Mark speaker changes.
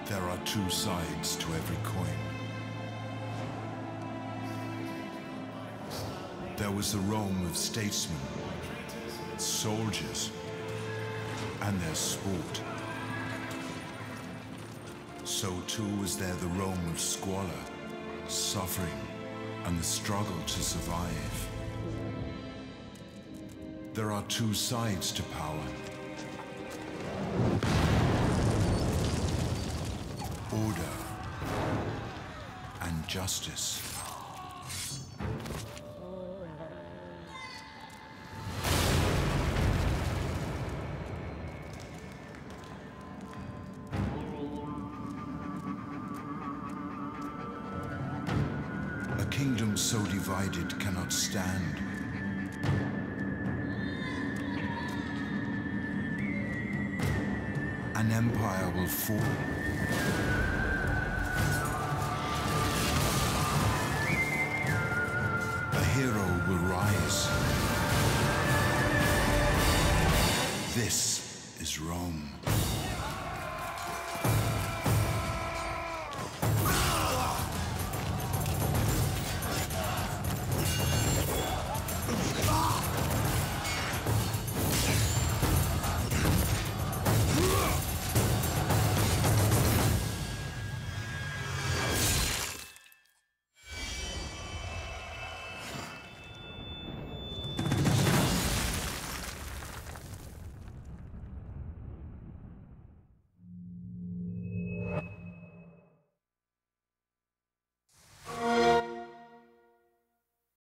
Speaker 1: There are two sides to every coin. There was the Rome of statesmen, soldiers, and their sport. So too was there the Rome of squalor, suffering, and the struggle to survive. There are two sides to power. Order and justice. A kingdom so divided cannot stand. An empire will fall. A hero will rise. This is Rome.